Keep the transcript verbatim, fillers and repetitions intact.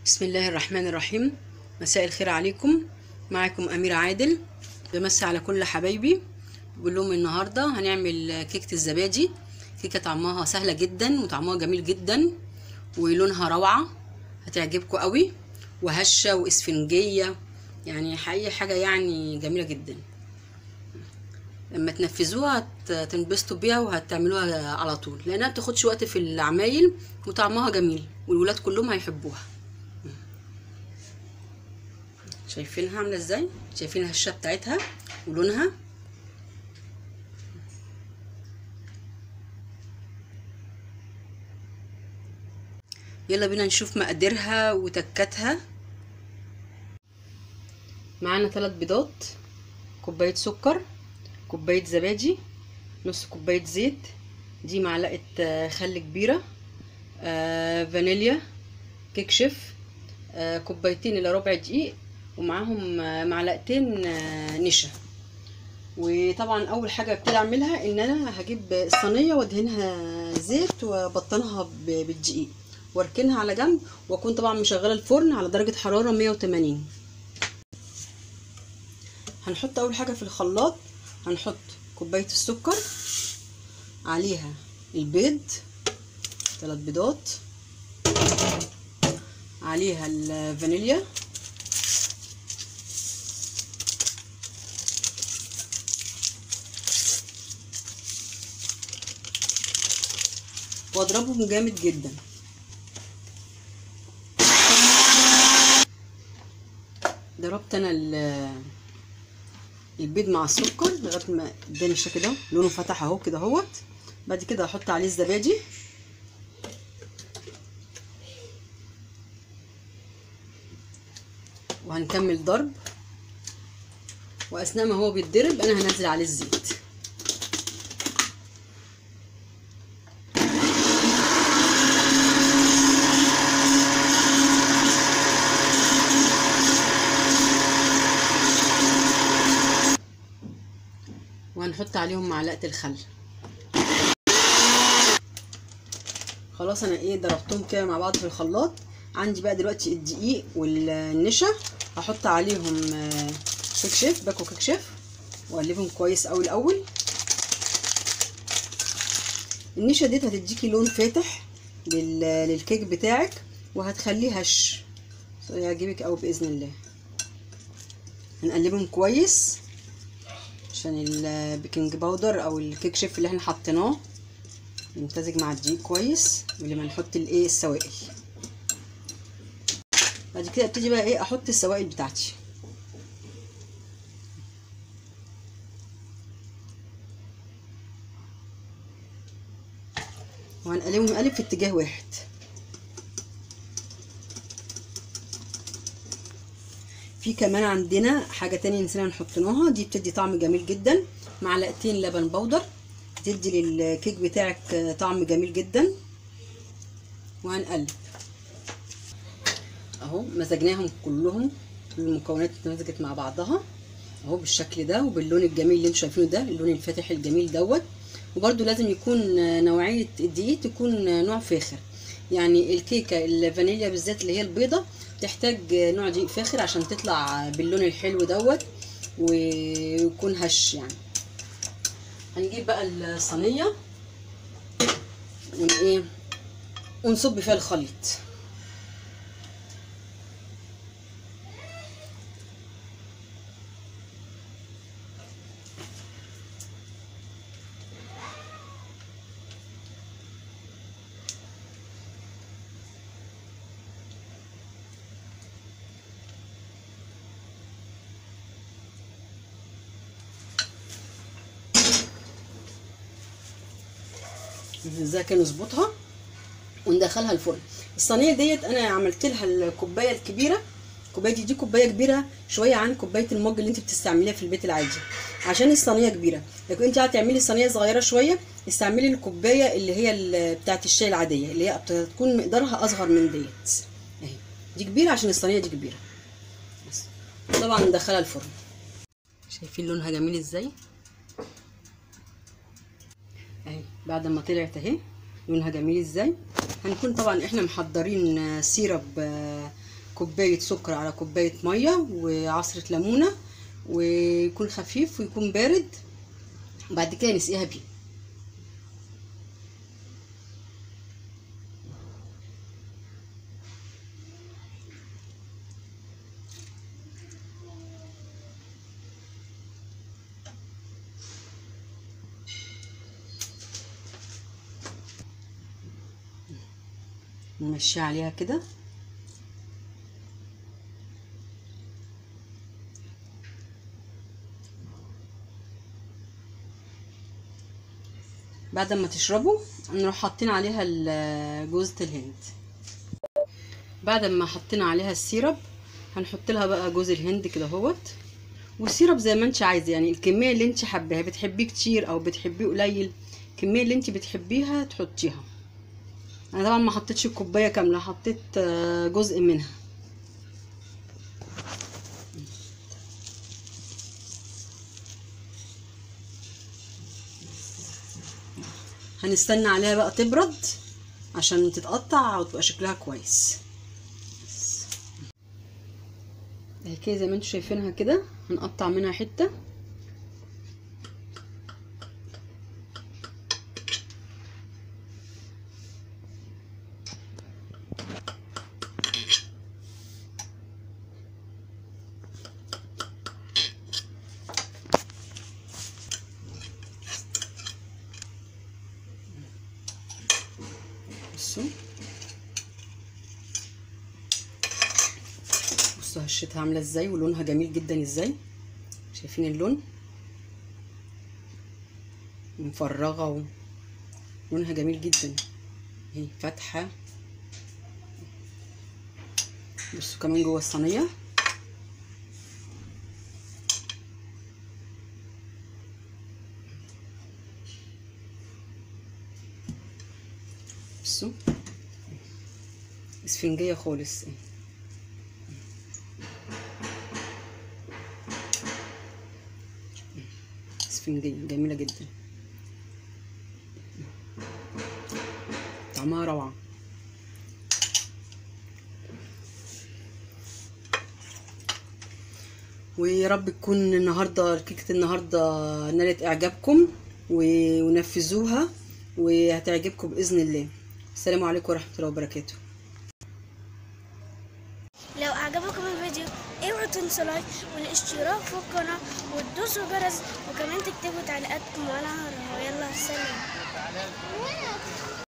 بسم الله الرحمن الرحيم. مساء الخير عليكم، معكم أميرة عادل. بمسي على كل حبايبي، بقول لهم النهارده هنعمل كيكة الزبادي. كيكة طعمها سهلة جدا وطعمها جميل جدا ولونها روعة، هتعجبكم قوي، وهشة واسفنجية، يعني حقيقي حاجة يعني جميلة جدا. لما تنفذوها تنبسطوا بيها وهتعملوها على طول، لانها بتاخدش وقت في العمايل وطعمها جميل والولاد كلهم هيحبوها. شايفينها عامله ازاي؟ شايفين الهشه بتاعتها ولونها؟ يلا بينا نشوف مقاديرها وتكاتها. معانا ثلاث بيضات، كوبايه سكر، كوبايه زبادي، نص كوبايه زيت، دي معلقه خل كبيره، آه فانيليا، كيك شيف، آه كوبايتين الا ربع دقيق، ومعاهم معلقتين آه نشا. وطبعا اول حاجه ابتدي اعملها ان انا هجيب الصينيه وادهنها زيت وابطنها بالدقيق واركنها على جنب، واكون طبعا مشغله الفرن على درجه حراره مية وتمانين. هنحط اول حاجه في الخلاط، هنحط كوبايه السكر، عليها البيض ثلاث بيضات، عليها الفانيليا، واضربهم جامد جدا. ضربت انا البيض مع السكر لغايه ما اداني الشكل ده، لونه فتح اهو كده اهوت. بعد كده هحط عليه الزبادي، وهنكمل ضرب، واثناء ما هو بيتضرب انا هنزل عليه الزيت. وهنحط عليهم معلقه الخل. خلاص انا ايه ضربتهم كده مع بعض في الخلاط. عندي بقى دلوقتي الدقيق والنشا، هحط عليهم كيك شيف، باكو كيك شيف، واقلبهم كويس قوي الاول. النشا ديت هتديكي لون فاتح للكيك بتاعك وهتخليه هش، يعجبك قوي باذن الله. هنقلبهم كويس عشان البيكنج باودر او الكيك شيف اللي احنا حطيناه يمتزج مع الدقيق كويس قبل ما نحط الايه السوائل. بعد كده ابتدي بقى ايه احط السوائل بتاعتي. وهنقلبهم قلب في اتجاه واحد. في كمان عندنا حاجه تانية نسينا نحطناها، دي بتدي طعم جميل جدا، معلقتين لبن بودر، بتدي للكيك بتاعك طعم جميل جدا. وهنقلب اهو، مزجناهم كلهم، كل المكونات اتمزجت مع بعضها اهو بالشكل ده وباللون الجميل اللي انتوا شايفينه ده، اللون الفاتح الجميل دوت. وبرده لازم يكون نوعيه الدقيق تكون نوع فاخر، يعني الكيكه الفانيليا بالذات اللي هي البيضه تحتاج نوع دقيق فاخر عشان تطلع باللون الحلو دوت ويكون هش يعني. هنجيب بقى الصينيه ون ايه ونصب فيها الخليط. ازاي كده نظبطها وندخلها الفرن. الصينيه ديت انا عملت لها الكوبايه الكبيره، الكوبايه دي, دي كوبايه كبيره شويه عن كوبايه المج اللي انت بتستعمليها في البيت العادي، عشان الصينيه كبيره. لكن انت هتعملي صينيه صغيره شويه استعملي الكوبايه اللي هي بتاعه الشاي العاديه اللي هي تكون مقدارها اصغر من ديت اهي. دي كبيره عشان الصينيه دي كبيره. بس طبعا ندخلها الفرن. شايفين لونها جميل ازاي اهي؟ بعد ما طلعت اهي لونها جميل ازاي. هنكون طبعا احنا محضرين سيرب كوبايه سكر على كوبايه ميه وعصره ليمونه، ويكون خفيف ويكون بارد، وبعد كده نسقيها بيه. نمشيها عليها كده. بعد ما تشربوا نروح حاطين عليها جوزة الهند. بعد ما حطينا عليها السيرب هنحط لها بقى جوز الهند كده اهوت، والسيرب زي ما انت عايزه، يعني الكميه اللي انت حباها، بتحبيه كتير او بتحبيه قليل، الكميه اللي انت بتحبيها تحطيها. انا طبعا ما حطيتش الكوبايه كامله، حطيت جزء منها. هنستنى عليها بقى تبرد عشان تتقطع وتبقى شكلها كويس. اهي كده زي ما انتوا شايفينها كده، هنقطع منها حته. بصوا بصوا هشتها عامله ازاي ولونها جميل جدا ازاي، شايفين اللون مفرغه ولونها جميل جدا اهي فاتحه. بصوا كمان جوه الصينيه بصوا اسفنجيه خالص، اسفنجيه جميله جدا، طعمها روعه. ويا رب تكون النهارده كيكه النهارده نالت اعجابكم ونفذوها وهتعجبكم باذن الله. السلام عليكم ورحمه الله وبركاته. لو اعجبكم الفيديو اوعوا تنسوا لايك والاشتراك في القناه وتدوسوا جرس، وكمان تكتبوا تعليقاتكم وانا هقراها. يلا سلام.